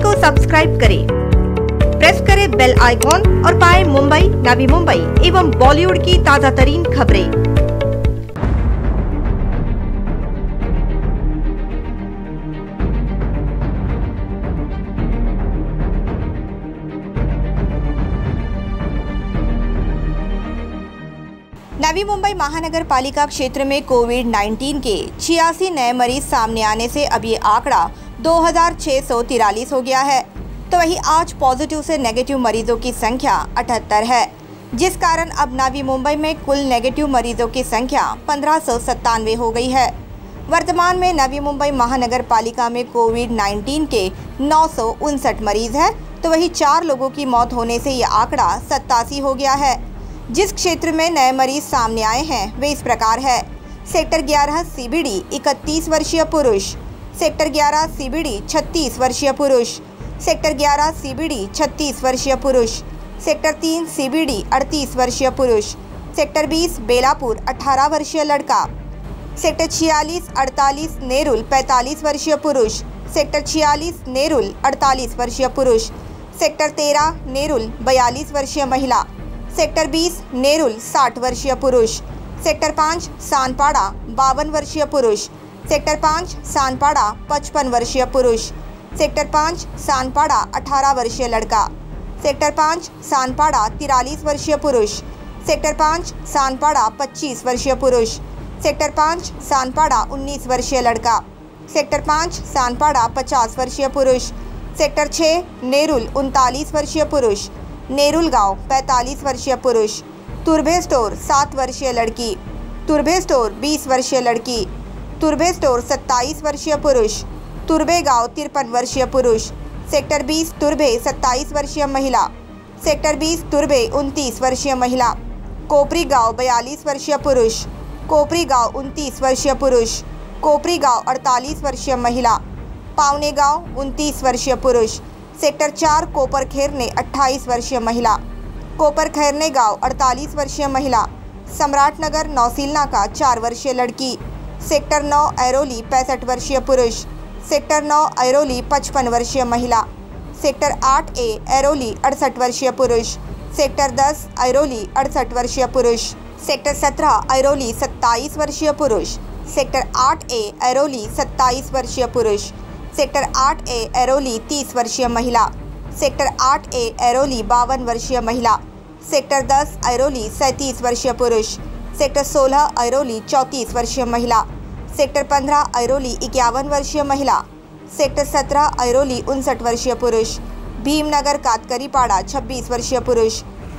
को सब्सक्राइब करें, प्रेस करें बेल आइकॉन और पाएं मुंबई, नवी मुंबई एवं बॉलीवुड की ताजा तरीन खबरें। नवी मुंबई महानगर पालिका क्षेत्र में कोविड-19 के 86 नए मरीज सामने आने से अब ये आंकड़ा 2643 हो गया है। तो वहीं आज पॉजिटिव से नेगेटिव मरीजों की संख्या 78 है, जिस कारण अब नवी मुंबई में कुल नेगेटिव मरीजों की संख्या 1597 हो गई है। वर्तमान में नवी मुंबई महानगर पालिका में कोविड-19 के 959 मरीज हैं, तो वहीं 4 लोगों की मौत होने से ये आंकड़ा 87 हो गया है। जिस क्षेत्र में नए मरीज सामने आए हैं वे इस प्रकार है। सेक्टर 11 सीबीडी 31 वर्षीय पुरुष, सेक्टर 11 सीबीडी 36 वर्षीय पुरुष, सेक्टर 11 सीबीडी 36 वर्षीय पुरुष, सेक्टर 3 सीबीडी 38 वर्षीय पुरुष, सेक्टर 20 बेलापुर 18 वर्षीय लड़का, सेक्टर 46 48 नेरुल 45 वर्षीय पुरुष, सेक्टर 46 नेरुल 48 वर्षीय पुरुष, सेक्टर 13 नेरुल 42 वर्षीय महिला, सेक्टर 20 नेरुल 60 वर्षीय पुरुष, सेक्टर 5 सानपाड़ा 52 वर्षीय पुरुष, सेक्टर 5 सानपाड़ा 55 वर्षीय पुरुष, सेक्टर 5 सानपाड़ा 18 वर्षीय लड़का, सेक्टर 5 सानपाड़ा 43 वर्षीय पुरुष, सेक्टर 5 सानपाड़ा 25 वर्षीय पुरुष, सेक्टर 5 सानपाड़ा 19 वर्षीय लड़का, सेक्टर 5 सानपाड़ा 50 वर्षीय पुरुष, सेक्टर 6 नेरुल 39 वर्षीय पुरुष, नेरुल गांव 45 वर्षीय पुरुष, तुर्भे स्टोर 7 वर्षीय लड़की, तुर्भे स्टोर 20 वर्षीय लड़की, तुर्भे स्टोर 27 वर्षीय पुरुष, तुर्भे गांव 53 वर्षीय पुरुष, सेक्टर 20 तुर्भे 27 वर्षीय महिला, सेक्टर 20 तुर्भे 29 वर्षीय महिला, कोपरी गांव 42 वर्षीय पुरुष, कोपरी गांव 29 वर्षीय पुरुष, कोपरी गांव 48 वर्षीय महिला, पावने गांव 29 वर्षीय पुरुष, सेक्टर 4 कोपर खेरने 28 वर्षीय महिला, कोपर खैरने गांव 48 वर्षीय महिला, सम्राट नगर नौसीलना का 4 वर्षीय लड़की, सेक्टर 9 ऐरोली 65 वर्षीय पुरुष, सेक्टर 9 ऐरोली 55 वर्षीय महिला, सेक्टर 8A ऐरोली 68 वर्षीय पुरुष, सेक्टर 10 ऐरोली 68 वर्षीय पुरुष, सेक्टर 17 ऐरोली 27 वर्षीय पुरुष, सेक्टर 8A ऐरोली 27 वर्षीय पुरुष, सेक्टर 8A ऐरोली 30 वर्षीय महिला, सेक्टर 8A ऐरोली 52 वर्षीय महिला, सेक्टर 10 ऐरोली 37 वर्षीय पुरुष, सेक्टर 16 ऐरोली 34 वर्षीय महिला, सेक्टर 15 ऐरोली 51 वर्षीय महिला, सेक्टर 17 ऐरोली 59 वर्षीय पुरुष, भीमनगर कातकरीपाड़ा 26 वर्षीय पुरुष,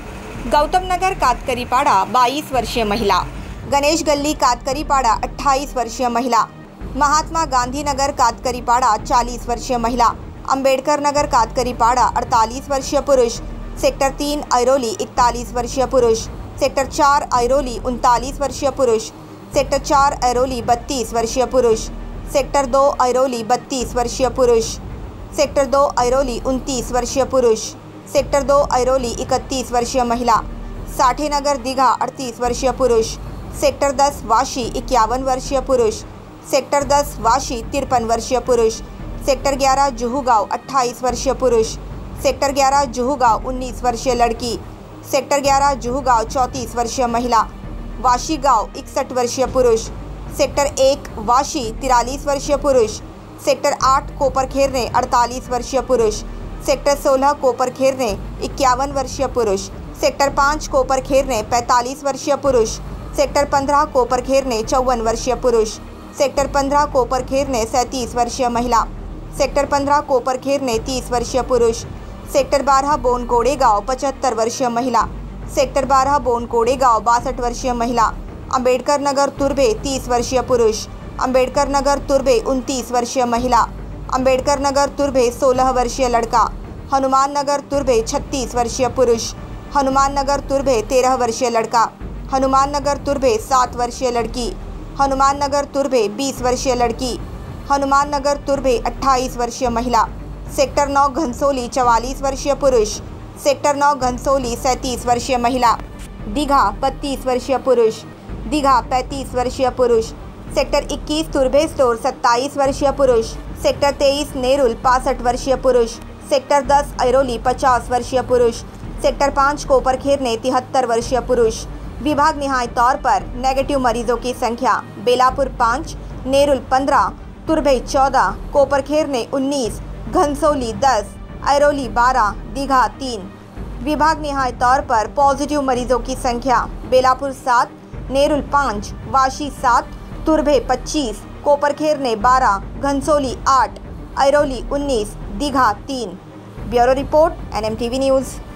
गौतम नगर कातकरीपाड़ा 22 वर्षीय महिला, गणेश गल्ली कातकरीपाड़ा 28 वर्षीय महिला, महात्मा गांधी नगर कातकरीपाड़ा 40 वर्षीय महिला, अंबेडकर नगर कातकरीपाड़ा 48 वर्षीय पुरुष, सेक्टर 3 ऐरोली 41 वर्षीय पुरुष, सेक्टर 4 ऐरोली 39 वर्षीय पुरुष, सेक्टर 4 ऐरोली 32 वर्षीय पुरुष, सेक्टर 2 ऐरोली 32 वर्षीय पुरुष, सेक्टर 2 ऐरोली 29 वर्षीय पुरुष, सेक्टर 2 ऐरोली 31 वर्षीय महिला, साठे नगर दीघा 38 वर्षीय पुरुष, सेक्टर 10 वाशी 51 वर्षीय पुरुष, सेक्टर 10 वाशी 53 वर्षीय पुरुष, सेक्टर 11 जुहूगांव 28 वर्षीय पुरुष, सेक्टर 11 जुहूगांव 19 वर्षीय लड़की, सेक्टर 11 जुहूगांव 34 वर्षीय महिला, वाशी गांव 61 वर्षीय पुरुष, सेक्टर 1 वाशी 43 वर्षीय पुरुष, सेक्टर 8 कोपर खेरने 48 वर्षीय पुरुष, सेक्टर 16 कोपर खेरने 51 वर्षीय पुरुष, सेक्टर 5 कोपर खेरने 45 वर्षीय पुरुष, सेक्टर 15 कोपर खेरने 54 वर्षीय पुरुष, सेक्टर 15 कोपर खेरने 37 वर्षीय महिला, सेक्टर 15 कोपर खेरने 30 वर्षीय पुरुष, सेक्टर 12 बोनकोड़े गांव 75 वर्षीय महिला, सेक्टर 12 बोनकोड़े गांव 62 वर्षीय महिला, अंबेडकर नगर तुर्भे 30 वर्षीय पुरुष, अंबेडकर नगर तुर्भे 29 वर्षीय महिला, अंबेडकर नगर तुर्भे 16 वर्षीय लड़का, हनुमान नगर तुर्भे 36 वर्षीय पुरुष, हनुमान नगर तुर्भे 13 वर्षीय लड़का, हनुमान नगर तुर्भे 7 वर्षीय लड़की, हनुमान नगर तुर्भे 20 वर्षीय लड़की, हनुमान नगर तुर्भे 28 वर्षीय महिला, सेक्टर 9 घनसोली 44 वर्षीय पुरुष, सेक्टर 9 घनसोली 37 वर्षीय महिला, दीघा 32 वर्षीय पुरुष, दीघा 35 वर्षीय पुरुष, सेक्टर 21 तुर्भे स्टोर 27 वर्षीय पुरुष, सेक्टर 23 नेरुल 65 वर्षीय पुरुष, सेक्टर 10 ऐरोली 50 वर्षीय पुरुष, सेक्टर 5 कोपरखेरने 73 वर्षीय पुरुष। विभाग निहाय तौर पर नेगेटिव मरीजों की संख्या बेलापुर 5, नेरुल 15, तुर्भे 14, कोपरखेरने 19, घनसोली 10, ऐरोली 12, दीघा 3। विभाग निहाय तौर पर पॉजिटिव मरीजों की संख्या Belapur 7, Nerul 5, Vashi 7, Turbhe 25, Koparkhairane 12, Ghansoli 8, Airoli 19, Digha 3। Bureau report NMTV news.